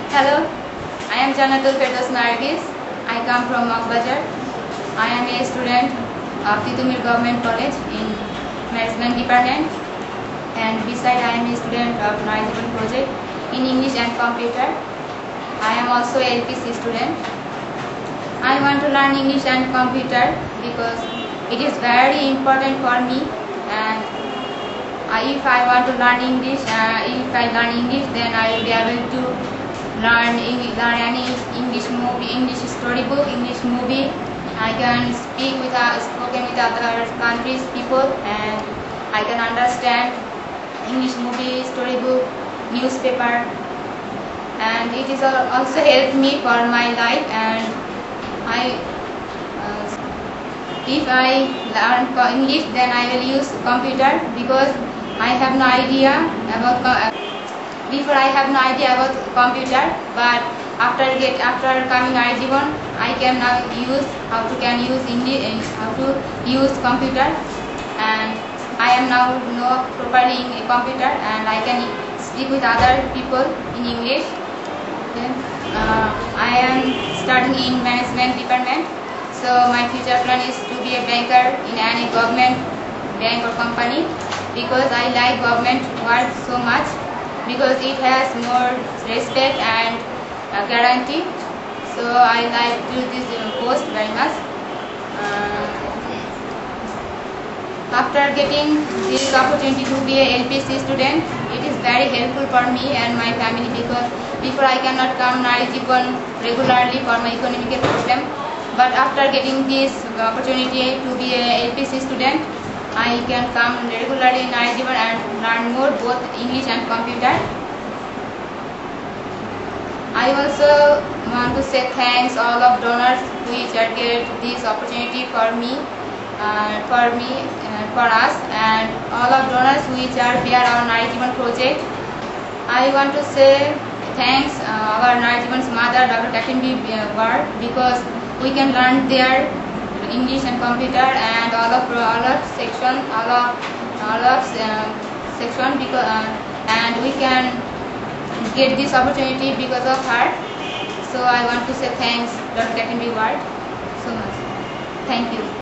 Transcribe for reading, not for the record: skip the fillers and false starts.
Hello, I am Janatul Firdaus Nargis. I come from Mokbazar. I am a student of Titumir Government College in Management Department, and beside I am a student of Narijiban Project in English and Computer. I am also a LPC student. I want to learn English and Computer because it is very important for me, and if I want to learn English, if I learn English, then I will be able to learn any English movie, English storybook, English movie. I can spoken with other countries people, and I can understand English movie, storybook, newspaper, and it is also helped me for my life. And if I learn English, then I will use computer because I have no idea about before I have no idea about computer, but after coming Narijiban, I can now use how to use English, how to use computer, and I am now know properly in computer, and I can speak with other people in English. Then I am studying in management department, so my future plan is to be a banker in any government bank or company, because I like government work so much, because it has more respect and guarantee. So I like to do this post very much. After getting this opportunity to be a LPC student, it is very helpful for me and my family, because before I cannot come Narijiban regularly for my economic problem. But after getting this opportunity to be a LPC student, I can come regularly in Narijiban and learn more both English and computer. I also want to say thanks all of donors which are get this opportunity for me, for us, and all of donors which are bear our Narijiban project. I want to say thanks our Narijiban's mother, Dr. Catherine B. Ward, because we can learn their English and computer and all of section because and we can get this opportunity because of her. So I want to say thanks Dr. Catherine B. Ward so much. Thank you.